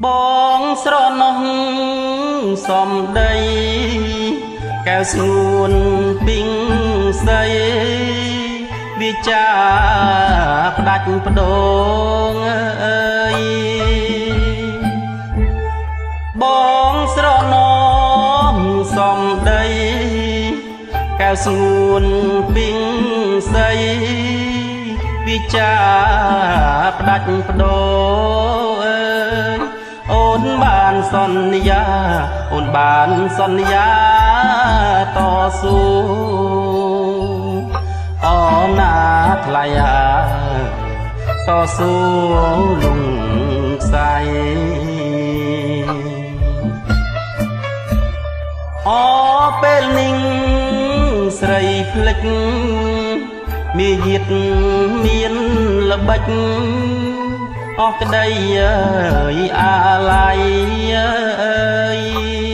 បងស្រណោះសំដីកែវស្ងួនពីងស្ដីវាចាផ្ដាច់បដូងអើយបងស្រណោះសំដីកែវស្ងួនពីងស្ដីវាចាផ្ដាច់បដូងអើយអូនបានសន្យាអូនបានសន្យាតស៊ូអូនណាថ្លៃតស៊ូលំខ្សែអូពេលនេះស្រីភ្លេចមានយិតមានល្បិចអស់ក្តីអើយអាឡ័យអើយ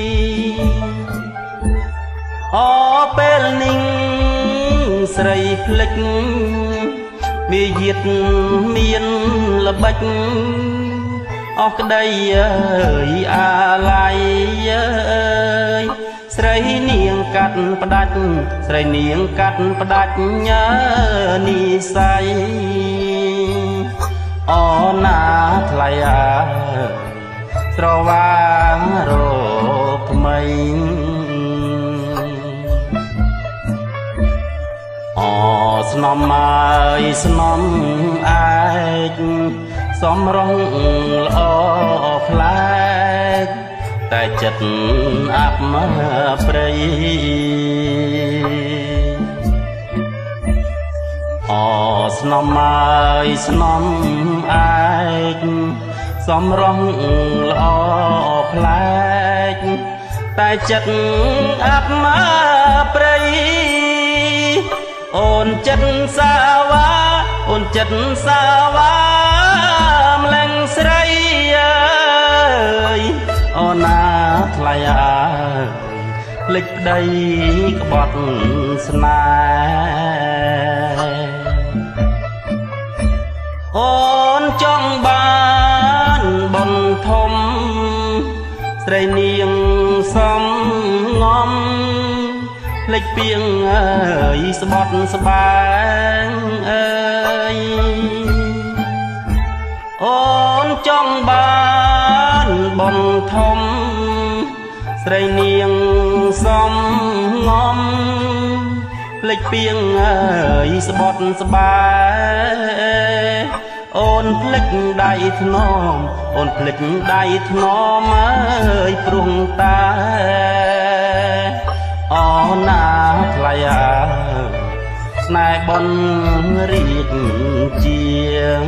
អូពេលនេះស្រីភ្លេចមានយិតមានល្បិចអស់ក្តីអើយអាឡ័យអើយស្រីនាងកាត់ផ្ដាច់ស្រីនាងកាត់ផ្ដាច់ញើនិស័យអូនណាថ្លៃស្រវាងរកថ្មីអូស្នំអើយស្នំឯកសំរងល្អផ្លែកតែចិត្តអាប់ព្រៃអូស្នំអើយស្នំឯកសំរងល្អផ្លែកតែចិត្តអាប់ព្រៃអូនចិត្តសាវ៉ាអូនចិត្តសាវ៉ាម្លេងស្រីអើយអូនណាថ្លៃអើយភ្លេចប្តីក្បត់ស្នេហ៍អូនចង់បានបុណ្យធំស្រីនាងសំងំភ្លេចពីងអើយស្បត់ស្បែងអើយអូនចង់បានបុណ្យធំស្រីនាងសំងំភ្លេចពីងអើយស្បត់ស្បែងអូនភ្លេចដៃធ្នមអូនភ្លេចដៃធ្នមអើយព្រោះតែអូនណាថ្លៃស្នេហ៍បនរីកជាង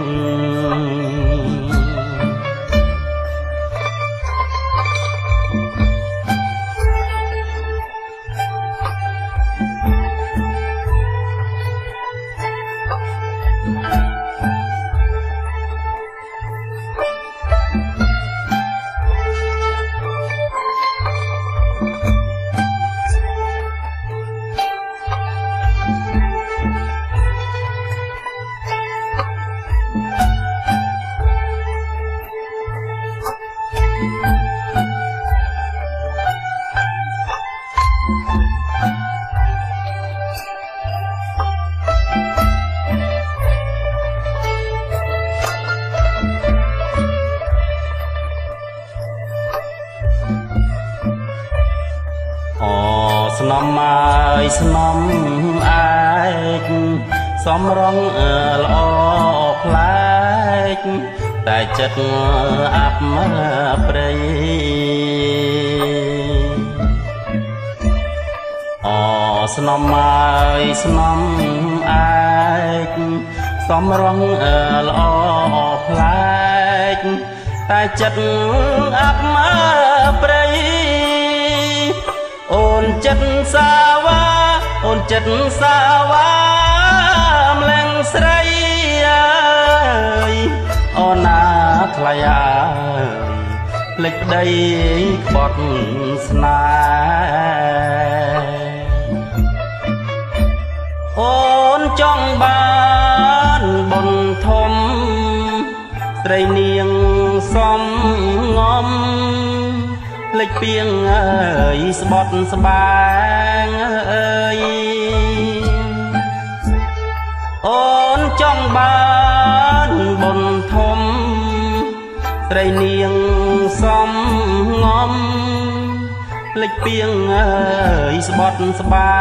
ស្នំអើយស្នំឯកសំរងល្អផ្លែកតែចិត្តអាប់ព្រៃអូស្នំអើយស្នំឯកសំរងល្អផ្លែកតែចិត្តអាប់ព្រៃអូនចិត្តសាវ៉ាអូនចិត្តសាវ៉ាម្លេងស្រីអើយអូនណាថ្លៃអើយភ្លេចប្តីក្បត់ស្នេហ៍អូនចង់បានបុណ្យធំស្រីនាងសំងំលេចពីងអើយស្បត់ស្បាងអើយអូនចង់បានបុណ្យធំស្រីនាងសំងំលេចពីងអើយស្បត់ស្បា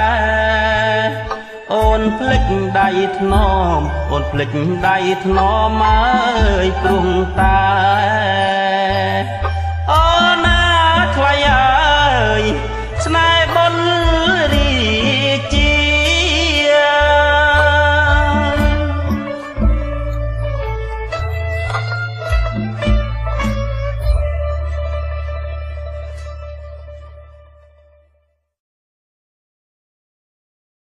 អូនភ្លេចដៃថ្នមអូនភ្លេចដៃថ្នមអើយព្រមតែ